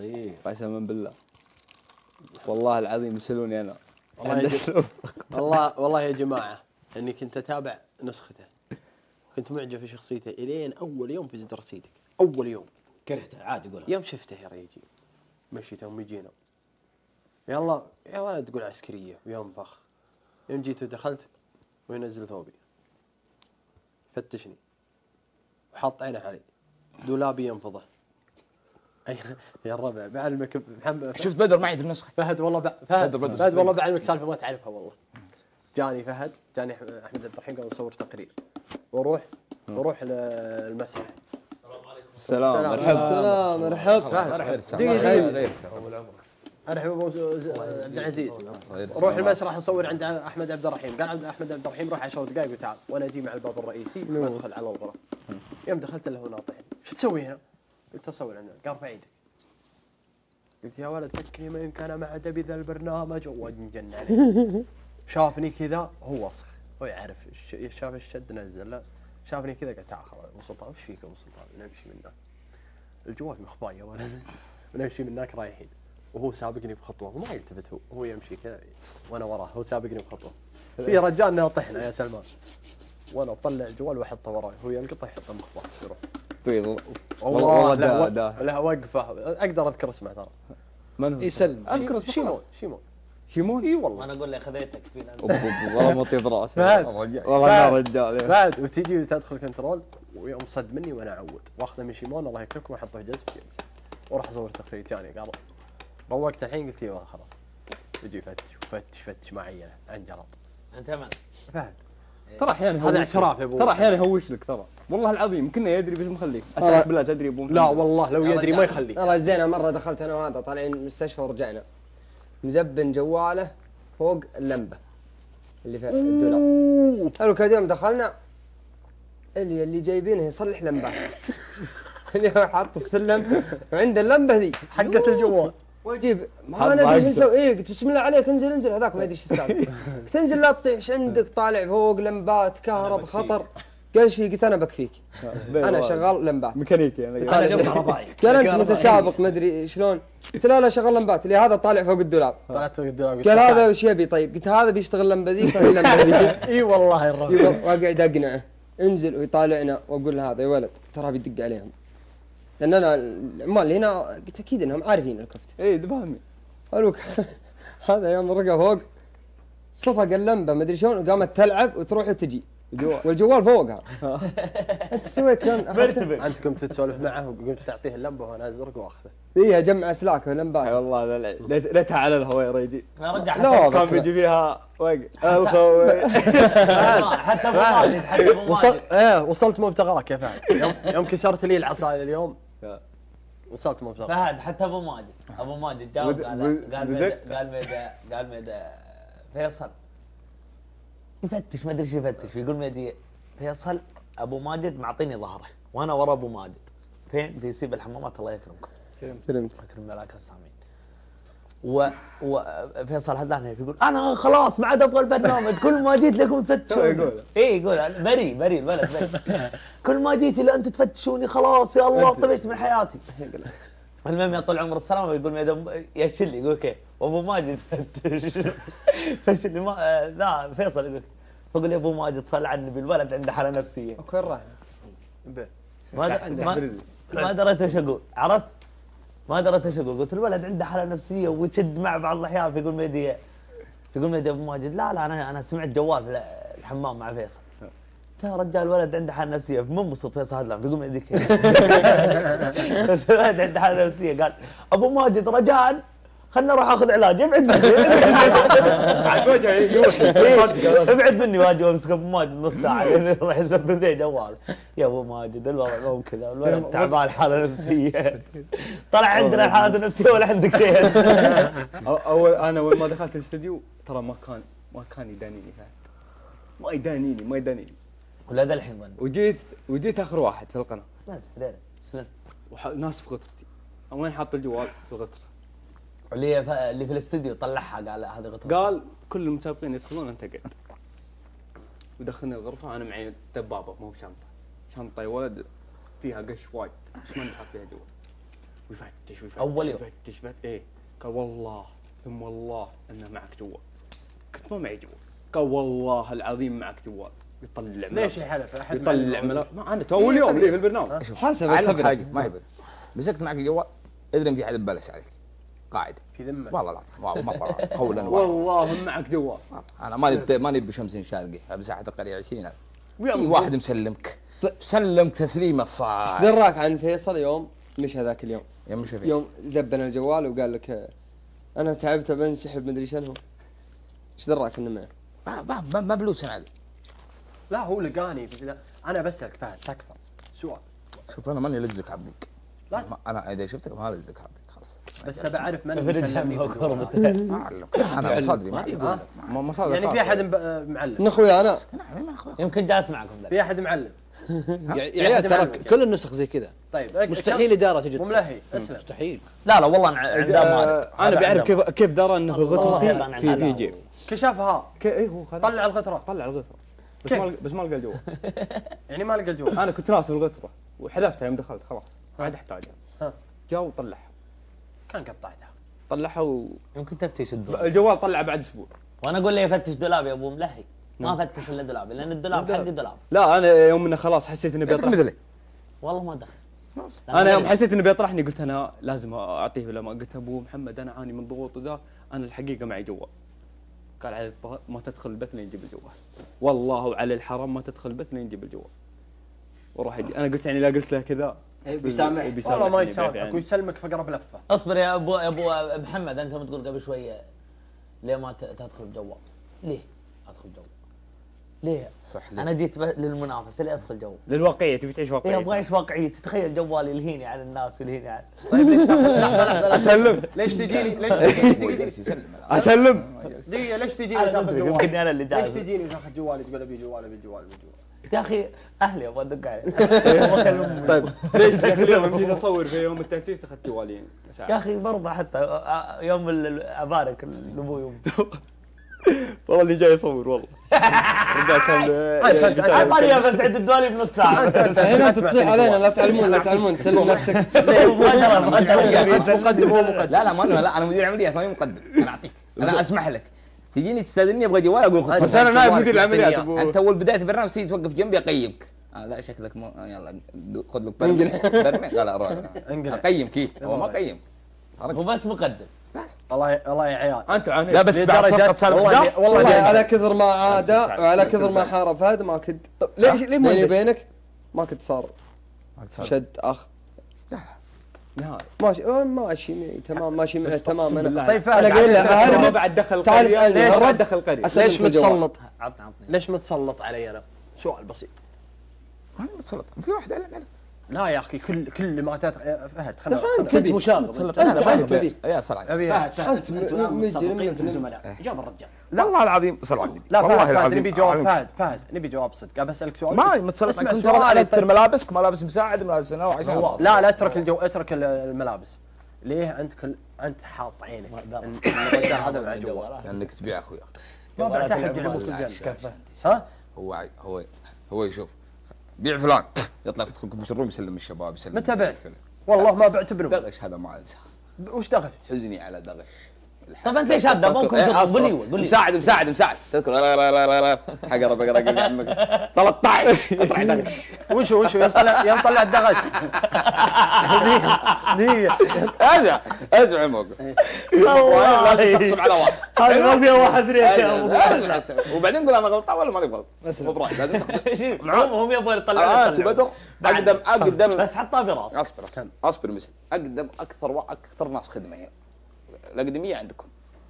لطيف قسما بالله والله العظيم يسألوني انا والله يا جماعه اني كنت اتابع نسخته، كنت معجب في شخصيته الين اول يوم في درسيتك. اول يوم كرهته عادي قولها. يوم شفته يا ريجي مشيته ويجينا يلا يا ولد تقول عسكريه ويوم فخ. يوم جيت ودخلت وينزل ثوبي فتشني وحط عينه علي دولابي ينفضه. يا الربع بعلمك محمد شفت بدر معي في النسخه. فهد والله فهد والله بعلمك سالفه ما تعرفها والله. جاني احمد عبد الرحيم قال نصور تقرير وروح للمسرح. السلام مرحبا مرحبا دقيقة ارحب ابو عبد العزيز. روح المسرح اصور عند احمد عبد الرحيم. قال احمد عبد الرحيم روح 10 دقائق وتعال وانا اجي مع الباب الرئيسي وادخل على الغرف. يوم دخلت له ناطحين شو تسوي هنا؟ قلت اصور عندنا. قال ارفع ايدك. قلت يا ولد فكني من كان مع دبي ذا البرنامج ومجن عليه. شافني كذا هو وسخ هو يعرف شاف الشد نزل لا شافني كذا قلت تعال ابو سلطان وش فيك ابو سلطان؟ نمشي من هناك الجوال مخباي يا ولد ونمشي من هناك رايحين وهو سابقني بخطوه وما يلتفت هو يمشي كذا وانا وراه هو سابقني بخطوه. في رجال ناطحنا يا سلمان وانا اطلع الجوال واحطه وراي هو ينقطع يحطه مخباه يروح. والله لا وقفه اقدر اذكر اسمه ترى. من هو؟ يسلم اذكر شيمون اي والله انا اقول له خذيتك فينا والله مطيب راسي والله والله رجال بعد وتجي تدخل كنترول ويوم صد مني وانا اعود واخذه من شيمون الله يكرمكم واحطه في جزء واروح اصور تقرير جاني قال روقت الحين قلت ايوه خلاص يجي فتش معي عن جرب. انت من؟ فهد ترى احيانا هذا اعتراف يا ابو ترى احيانا يهوش لك ترى والله العظيم كنا يدري بس مخليك اسالك بالله تدري ابو لا والله لو يدري ما يخليك. والله زينه مره دخلت انا وهذا طالعين من المستشفى ورجعنا مزبن جواله فوق اللمبه اللي في الدولاب. حلو كذا يوم دخلنا اللي جايبينه يصلح لمبات اللي هو حاط السلم عند اللمبه ذي حقت الجوال واجيب ما ندري ايش نسوي. ايه قلت بسم الله عليك انزل هذاك ما ادري ايش السالفه. قلت انزل لا تطيح عندك طالع فوق لمبات كهرب خطر. قال ايش في؟ قلت انا بكفيك انا شغال لمبات ميكانيكي انا كهربائي. قال انت متسابق ما ادري شلون. قلت لا شغال لمبات اللي هذا طالع فوق الدولاب. طلعت فوق الدولاب قال هذا وش يبي طيب؟ قلت هذا بيشتغل لمبه ذيك وهي لمبه ذيك. اي والله الرب واقعد اقنعه انزل ويطالعنا واقول له هذا يا ولد ترى بيدق عليهم لان انا العمال اللي هنا قلت اكيد انهم عارفين الكفته. اي فاهمين. قالوا هذا يوم رقى فوق صفق اللمبه ما ادري شلون وقامت تلعب وتروح وتجي والجوال فوقها. انت سويت شلون؟ انت قمت تسولف معه وقمت تعطيه اللمبه وانا ازرق واخذه. ايه اجمع اسلاك ولمبات. اي والله لا على الهواء يا ريجي. انا رجع لا كان بيجي فيها وقت حتى ابو ماجد وصلت مبتغاك يا فهد. يوم كسرت لي العصايه اليوم وصلت مبتغاك. فهد حتى ابو ماجد جاوب قال ميدا فيصل يفتش ما ادري ايش يفتش يقول ميدي فيصل ابو ماجد معطيني ظهره وانا ورا ابو ماجد فين في سيب الحمامات الله يكرمكم. فهمت. يكرم ملاك السامعين. وفيصل هداني يقول انا خلاص ما عاد ابغى البرنامج كل ما جيت لكم تفتشون. يقول بري الولد بري كل ما جيت الا انت تفتشوني خلاص يا الله طفشت من حياتي. المهم يا طول العمر السلامه يقول يا شلي يقول كيف وابو ماجد فتش فشلي ما لا فيصل يقول فقول يا ابو ماجد صل على النبي الولد عنده حاله نفسيه. وين راح؟ ما دريت ايش اقول عرفت؟ ما دريت ايش اقول قلت الولد عنده حاله نفسيه ويشد مع بعض الاحيان فيقول ميدي ابو ماجد لا انا سمعت جوال في الحمام مع فيصل. يا رجال الولد عنده حاله نفسيه منبسط فيصل هذا بيقول ما يديك. الولد عنده حاله نفسيه قال ابو ماجد رجاء خلنا اروح اخذ علاج ابعد مني. على وجهه يوحي ابعد مني واجي امسك ابو ماجد نص ساعه يروح يسبب ذي جوال. يا ابو ماجد الوضع مو كذا الولد تعبان حاله نفسيه. طلع عندنا الحاله النفسيه ولا عندك شيء. اول ما دخلت الاستديو ترى ما كان يدانيني فهد ما يدانيني ولا ذا الحين ظن. وجيت اخر واحد في القناه مازح ديره سلم ناس في غترتي. وين حاط الجوال في الغتره اللي في الاستديو طلعها قال هذه غتره. قال كل المسابقين يدخلون انت قد ودخلني الغرفه انا معي دبابه مو بشنطه يا ولد فيها قش وايد بس ما نحط فيها جوال ويفتش أول يوم. يفتش ايه قال والله ثم والله انه معك جوال. قلت ما معي جوال. قال والله العظيم معك جوال. يطلع ليش يحلف؟ احد يطلع ما انا تو اول يوم لي في البرنامج. حاسب علمك الخبرة. حاجه ما يبر مسكت معك الجوال ادري ان في حد ببلش عليك قاعد في ذمه والله العظيم مره قولا واحد والله معك جوال. انا ماني بشمس شارقي بساحه القريه 20,000 في واحد مسلمك تسليمه صح. ايش دراك عن فيصل يوم مش هذاك اليوم؟ يا مش في يوم زبنا الجوال وقال لك انا تعبت بنسحب مدري شنو. ايش دراك انه معه؟ ما بلوس انا. لا هو لقاني انا بسالك فهد تكفى سؤال. شوف انا ماني لزك عبدك. لا. انا اذا شفتك ما لزك عبدك خلاص. بس بعرف من يسلمني ما اعلمك انا مصادري ما مصادري يعني في احد معلم من اخوي انا يمكن جالس معكم ذا. في احد معلم. يا عيال ترى كل النسخ زي كذا. طيب مستحيل اداره تجي مو ملهي اسلم. مستحيل. لا والله عندها انا بعرف كيف درى انه في الغثره في جيب. كشفها اي هو خذ طلع الغثره. طلع الغثره بس ما لقى الجوال. يعني ما لقى الجوال. انا كنت ناسي الغثره وحذفتها يوم دخلت خلاص ما عاد احتاجها. ها. جاء وطلعها. كان قطعتها. طلعها يمكن تفتش الدولاب. الجوال طلع بعد اسبوع. وانا اقول له يفتش دولاب يا ابو ملهي. ما فتش الا دولابي لان الدولاب حقي دولاب. لا انا يوم انه خلاص حسيت انه بيطرح. مثلي والله ما دخل. انا يوم حسيت انه بيطرحني قلت انا لازم اعطيه ولا ما قلت ابو محمد انا اعاني من ضغوط وذا انا الحقيقه معي جوال. قال على ما تدخل البث لين يجيب الجوال. والله على الحرام ما تدخل البث لين يجيب الجوال. وراح يجي انا قلت يعني لا قلت له كذا بيسامح والله ما يسامحك ويسلمك في اقرب لفه. اصبر يا ابو محمد انت بتقول قبل شويه ليه ما تدخل الجوال؟ ليه ادخل الجوال؟ ليه؟ صح انا جيت للمنافسه ليه ادخل جوال؟ للواقعيه تبي تعيش واقعيه. ابغى اعيش واقعيه تتخيل جوالي يلهيني على الناس ويلهيني على طيب ليش لحظه اسلم ليش تجيني ليش تجيني اسلم دقيقه ليش تجيني تاخذ جوالي؟ يمكن انا اللي ليش جاي. تجيني تاخذ جوالي تقول ابي جوال ابي جوال ابي جوال؟ يا اخي اهلي ابغى ادق عليه. طيب ليش ذاك اليوم يوم جيت اصور في يوم التاسيس اخذت جوالين يا اخي برضه حتى يوم ابارك لابوي وامي. والله اللي جاي يصور والله. اعطاني بس عند الدواليب بنص ساعه. هنا تصيح علينا لا تعلمون تسلم نفسك. مقدم هو مقدم. لا انا مدير عمليات ماني مقدم انا اعطيك انا اسمح لك تجيني تستاذني ابغى جوال اقول خذ بس انا نايب مدير العمليات انت اول بدايه البرنامج تيجي توقف جنبي اقيمك لا شكلك يلا خذ لك برمي لا روح اقيمك هو ما قيم هو بس مقدم. الله يا عيال انت عانيت لا بس بعد صفقه سالفه والله على كثر ما عاد وعلى كثر ما حارب فهد ما كنت ليش ليه بيني ما وبينك ما كنت صار شد اخذ ماشي تمام ماشي تمام انا. طيب انا قايل له ما بعد دخل تعال القريه اسالني ما بعد دخل القريه ليش متسلط؟ عطني ليش متسلط علي انا؟ سؤال بسيط. انا متسلط في واحد علم علم لا يا اخي كل ما فهد خلنا كنت مشاغب انت يا صلاة انت مجرم في الزملاء جاوب الرجال. والله العظيم صل على النبي لا والله فهد العظيم نبي جواب فهد نبي جواب صدق. ابى اسالك سؤال ما متسلط اسمع كنت سؤالي انا طيب. ملابسك ملابس مساعد ملابس انا عشان لا اترك الملابس. ليه انت حاط عينك الرجال هذا مع جوال لانك تبيع اخوي ما بعت احد يعلمك الجنة. ها هو يشوف بيع فلان يطلع يدخل في الروم يسلم الشباب يسلم متى بعت؟ والله ما بعت ابنه. دغش هذا ما انسى وش دغش؟ حزني على دغش. طيب انت ليش هذا ممكن قول لي مساعد تذكر حقرب عمك 13 اطلع دغش وشو ينطلع الدغش. دقيقة اسمع الموقف والله لازم تحسب على واحد هذا ما فيها واحد ريت يا ابو. وبعدين قول انا غلطان ولا ماني غلط مو برايك لازم تاخذ هم يبغون يطلعون انت بدر اقدم بس حطها براس. اصبر مثل اقدم اكثر ناس خدمه الاقدميه عندكم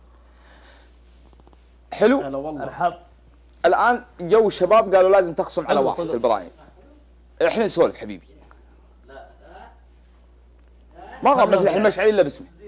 حلو. هلا والله ارحب. الان جو الشباب قالوا لازم تخصم على واحد في البرايم. احنا نسولف حبيبي ما غاب مثل الحين مشعل الا باسمه